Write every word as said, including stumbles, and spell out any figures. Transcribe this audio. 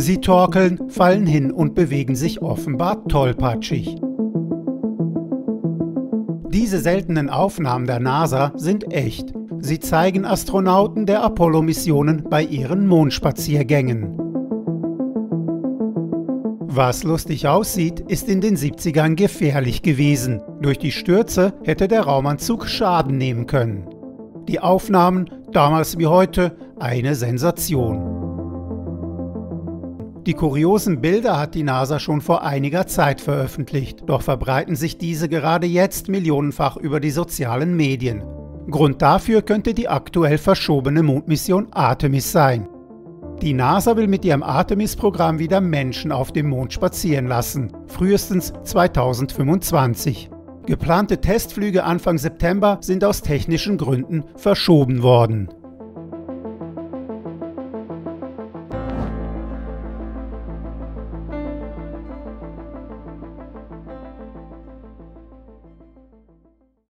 Sie torkeln, fallen hin und bewegen sich offenbar tollpatschig. Diese seltenen Aufnahmen der NASA sind echt. Sie zeigen Astronauten der Apollo-Missionen bei ihren Mondspaziergängen. Was lustig aussieht, ist in den siebzigern gefährlich gewesen. Durch die Stürze hätte der Raumanzug Schaden nehmen können. Die Aufnahmen, damals wie heute, eine Sensation. Die kuriosen Bilder hat die NASA schon vor einiger Zeit veröffentlicht, doch verbreiten sich diese gerade jetzt millionenfach über die sozialen Medien. Grund dafür könnte die aktuell verschobene Mondmission Artemis sein. Die NASA will mit ihrem Artemis-Programm wieder Menschen auf dem Mond spazieren lassen, frühestens zweitausendfünfundzwanzig. Geplante Testflüge Anfang September sind aus technischen Gründen verschoben worden.